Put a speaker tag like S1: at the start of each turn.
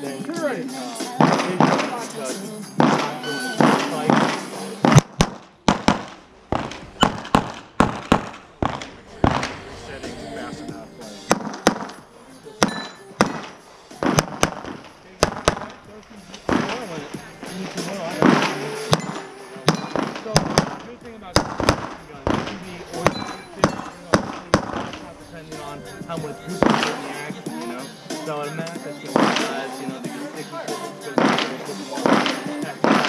S1: Correct.
S2: Setting fast enough. So the good thing about guns, it can be depending on how much juice you put in the action, you know. So at a max, that's 50 size, you know, the sticky